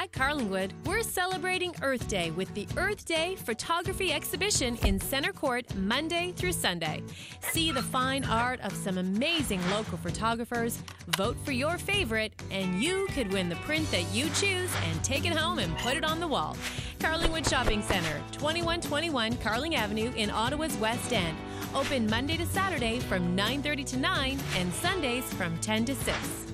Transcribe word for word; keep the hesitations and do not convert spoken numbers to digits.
At Carlingwood, we're celebrating Earth Day with the Earth Day Photography Exhibition in Centre Court Monday through Sunday. See the fine art of some amazing local photographers, vote for your favorite, and you could win the print that you choose and take it home and put it on the wall. Carlingwood Shopping Centre, twenty-one twenty-one Carling Avenue in Ottawa's West End. Open Monday to Saturday from nine thirty to nine and Sundays from ten to six.